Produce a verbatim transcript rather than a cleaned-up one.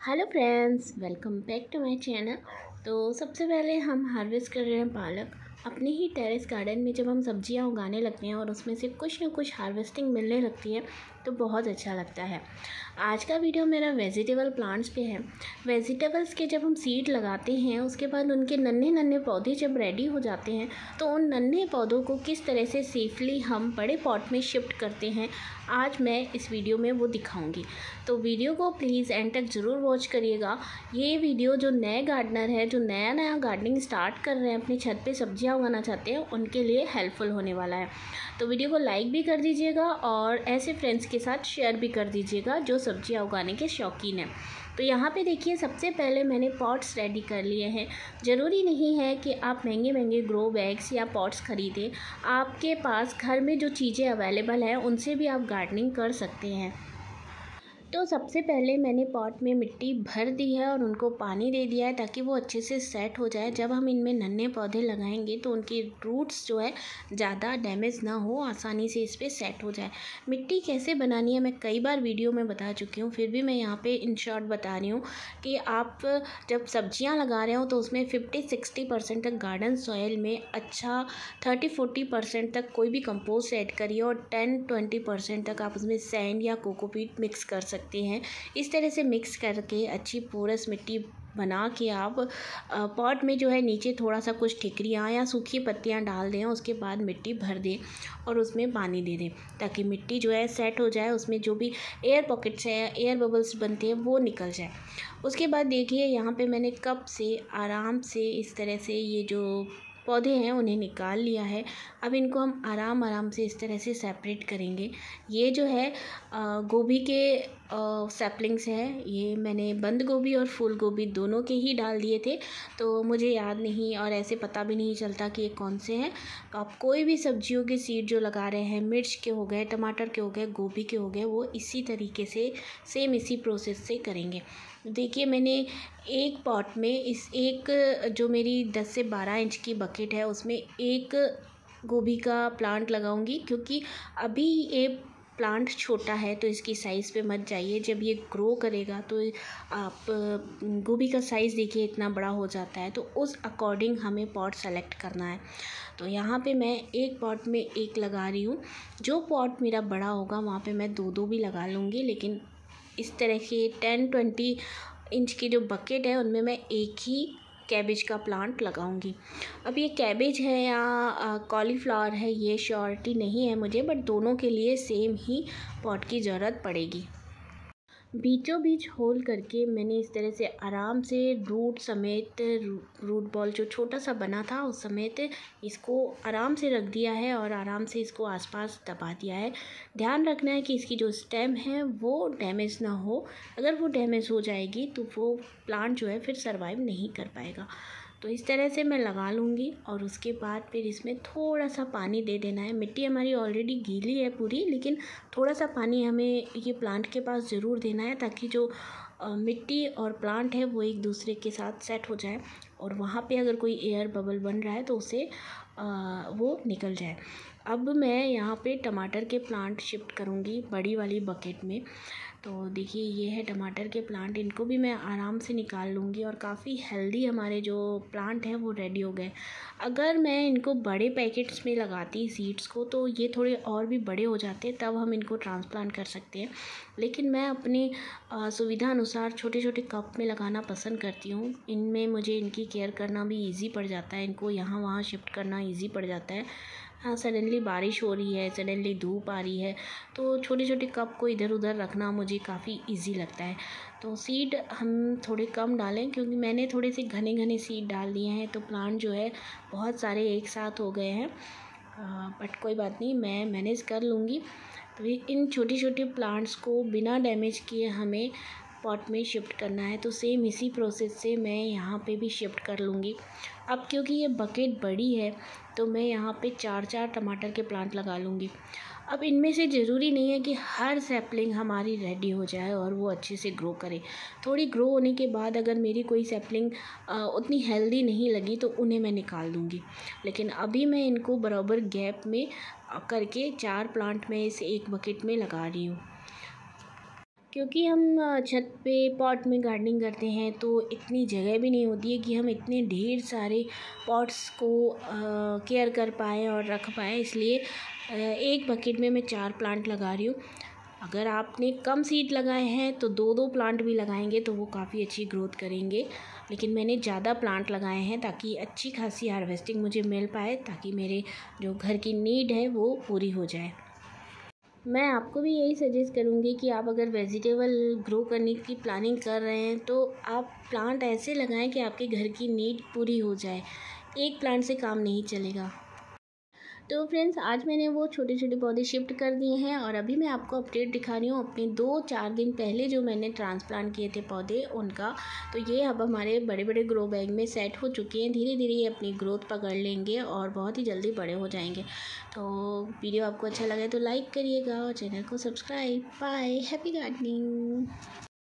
Hello friends, welcome back to my channel. तो सबसे पहले हम हार्वेस्ट कर रहे हैं पालक। अपने ही टेरेस गार्डन में जब हम सब्जियां उगाने लगते हैं और उसमें से कुछ ना कुछ हार्वेस्टिंग मिलने लगती है तो बहुत अच्छा लगता है। आज का वीडियो मेरा वेजिटेबल प्लांट्स पे है। वेजिटेबल्स के जब हम सीड लगाते हैं उसके बाद उनके नन्हे नन्हे पौधे जब रेडी हो जाते हैं तो उन नन्हे पौधों को किस तरह से सेफली हम बड़े पॉट में शिफ्ट करते हैं, आज मैं इस वीडियो में वो दिखाऊंगी। तो वीडियो को प्लीज़ एंड तक ज़रूर वॉच करिएगा। ये वीडियो जो नए गार्डनर है, जो नया नया गार्डनिंग स्टार्ट कर रहे हैं, अपनी छत पे सब्जियां उगाना चाहते हैं, उनके लिए हेल्पफुल होने वाला है। तो वीडियो को लाइक भी कर दीजिएगा और ऐसे फ्रेंड्स के साथ शेयर भी कर दीजिएगा जो सब्जियां उगाने के शौकीन हैं। तो यहाँ पे देखिए, सबसे पहले मैंने पॉट्स रेडी कर लिए हैं। ज़रूरी नहीं है कि आप महंगे महंगे ग्रो बैग्स या पॉट्स ख़रीदें। आपके पास घर में जो चीज़ें अवेलेबल हैं उनसे भी आप गार्डनिंग कर सकते हैं। तो सबसे पहले मैंने पॉट में मिट्टी भर दी है और उनको पानी दे दिया है ताकि वो अच्छे से सेट हो जाए। जब हम इनमें नन्हे पौधे लगाएंगे तो उनकी रूट्स जो है ज़्यादा डैमेज ना हो, आसानी से इस पर सेट हो जाए। मिट्टी कैसे बनानी है मैं कई बार वीडियो में बता चुकी हूँ, फिर भी मैं यहाँ पे इन शॉर्ट बता रही हूँ कि आप जब सब्जियाँ लगा रहे हो तो उसमें फिफ्टी सिक्सटी परसेंट तक गार्डन सॉइल में अच्छा थर्टी फोर्टी परसेंट तक कोई भी कंपोस्ट ऐड करिए और टेन ट्वेंटी परसेंट तक आप उसमें सैंड या कोकोपीट मिक्स कर सकते सकते हैं। इस तरह से मिक्स करके अच्छी पोरस मिट्टी बना के आप पॉट में जो है नीचे थोड़ा सा कुछ ठिकरियाँ या सूखी पत्तियाँ डाल दें। उसके बाद मिट्टी भर दें और उसमें पानी दे दें ताकि मिट्टी जो है सेट हो जाए, उसमें जो भी एयर पॉकेट्स हैं या एयर बबल्स बनते हैं वो निकल जाए। उसके बाद देखिए, यहाँ पे मैंने कप से आराम से इस तरह से ये जो पौधे हैं उन्हें निकाल लिया है। अब इनको हम आराम आराम से इस तरह से सेपरेट करेंगे। ये जो है गोभी के सैपलिंग्स है। ये मैंने बंद गोभी और फूल गोभी दोनों के ही डाल दिए थे, तो मुझे याद नहीं और ऐसे पता भी नहीं चलता कि ये कौन से हैं। तो आप कोई भी सब्जियों के सीड जो लगा रहे हैं, मिर्च के हो गए, टमाटर के हो गए, गोभी के हो गए, वो इसी तरीके से सेम इसी प्रोसेस से करेंगे। देखिए, मैंने एक पॉट में इस एक जो मेरी दस से बारह इंच की बकेट है उसमें एक गोभी का प्लांट लगाऊंगी, क्योंकि अभी ये प्लांट छोटा है तो इसकी साइज़ पे मत जाइए। जब ये ग्रो करेगा तो आप गोभी का साइज़ देखिए इतना बड़ा हो जाता है, तो उस अकॉर्डिंग हमें पॉट सेलेक्ट करना है। तो यहाँ पे मैं एक पॉट में एक लगा रही हूँ। जो पॉट मेरा बड़ा होगा वहाँ पे मैं दो दो भी लगा लूँगी, लेकिन इस तरह के टेन ट्वेंटी इंच की जो बकेट है उनमें मैं एक ही कैबेज का प्लांट लगाऊंगी। अब ये कैबेज है या कॉलीफ्लावर है ये श्योरिटी नहीं है मुझे, बट दोनों के लिए सेम ही पॉट की ज़रूरत पड़ेगी। बीचों बीच होल करके मैंने इस तरह से आराम से रूट समेत, रूट बॉल जो छोटा सा बना था उस समेत इसको आराम से रख दिया है और आराम से इसको आसपास दबा दिया है। ध्यान रखना है कि इसकी जो स्टेम है वो डैमेज ना हो। अगर वो डैमेज हो जाएगी तो वो प्लांट जो है फिर सर्वाइव नहीं कर पाएगा। तो इस तरह से मैं लगा लूँगी और उसके बाद फिर इसमें थोड़ा सा पानी दे देना है। मिट्टी हमारी ऑलरेडी गीली है पूरी, लेकिन थोड़ा सा पानी हमें ये प्लांट के पास ज़रूर देना है ताकि जो आ, मिट्टी और प्लांट है वो एक दूसरे के साथ सेट हो जाए और वहाँ पे अगर कोई एयर बबल बन रहा है तो उसे आ, वो निकल जाए। अब मैं यहाँ पे टमाटर के प्लांट शिफ्ट करूँगी बड़ी वाली बकेट में। तो देखिए, ये है टमाटर के प्लांट, इनको भी मैं आराम से निकाल लूँगी और काफ़ी हेल्दी हमारे जो प्लांट हैं वो रेडी हो गए। अगर मैं इनको बड़े पैकेट्स में लगाती सीड्स को तो ये थोड़े और भी बड़े हो जाते, तब हम इनको ट्रांसप्लांट कर सकते हैं। लेकिन मैं अपनी सुविधा अनुसार छोटे छोटे कप में लगाना पसंद करती हूँ। इनमें मुझे इनकी केयर करना भी ईजी पड़ जाता है, इनको यहाँ वहाँ शिफ्ट करना ईजी पड़ जाता है। हाँ, सडनली बारिश हो रही है, सडनली धूप आ रही है, तो छोटे छोटे कप को इधर उधर रखना मुझे काफ़ी इजी लगता है। तो सीड हम थोड़े कम डालें क्योंकि मैंने थोड़े से घने घने सीड डाल दिए हैं, तो प्लांट जो है बहुत सारे एक साथ हो गए हैं, बट कोई बात नहीं, मैं मैनेज कर लूँगी। तो इन छोटी छोटी प्लांट्स को बिना डैमेज किए हमें पॉट में शिफ्ट करना है, तो सेम इसी प्रोसेस से मैं यहाँ पे भी शिफ्ट कर लूँगी। अब क्योंकि ये बकेट बड़ी है तो मैं यहाँ पे चार चार टमाटर के प्लांट लगा लूँगी। अब इनमें से ज़रूरी नहीं है कि हर सैपलिंग हमारी रेडी हो जाए और वो अच्छे से ग्रो करे। थोड़ी ग्रो होने के बाद अगर मेरी कोई सैपलिंग उतनी हेल्दी नहीं लगी तो उन्हें मैं निकाल दूँगी, लेकिन अभी मैं इनको बराबर गैप में करके चार प्लांट में इस एक बकेट में लगा रही हूँ। क्योंकि हम छत पे पॉट में गार्डनिंग करते हैं तो इतनी जगह भी नहीं होती है कि हम इतने ढेर सारे पॉट्स को केयर कर पाएँ और रख पाएँ, इसलिए एक बकेट में मैं चार प्लांट लगा रही हूँ। अगर आपने कम सीड लगाए हैं तो दो दो प्लांट भी लगाएंगे तो वो काफ़ी अच्छी ग्रोथ करेंगे, लेकिन मैंने ज़्यादा प्लांट लगाए हैं ताकि अच्छी खासी हार्वेस्टिंग मुझे मिल पाए, ताकि मेरे जो घर की नीड है वो पूरी हो जाए। मैं आपको भी यही सजेस्ट करूँगी कि आप अगर वेजिटेबल ग्रो करने की प्लानिंग कर रहे हैं तो आप प्लांट ऐसे लगाएं कि आपके घर की नीड पूरी हो जाए। एक प्लांट से काम नहीं चलेगा। तो फ्रेंड्स, आज मैंने वो छोटे छोटे पौधे शिफ्ट कर दिए हैं और अभी मैं आपको अपडेट दिखा रही हूँ अपने दो चार दिन पहले जो मैंने ट्रांसप्लांट किए थे पौधे उनका। तो ये अब हमारे बड़े बड़े ग्रो बैग में सेट हो चुके हैं। धीरे धीरे ये अपनी ग्रोथ पकड़ लेंगे और बहुत ही जल्दी बड़े हो जाएंगे। तो वीडियो आपको अच्छा लगे तो लाइक करिएगा और चैनल को सब्सक्राइब। Bye, happy gardening.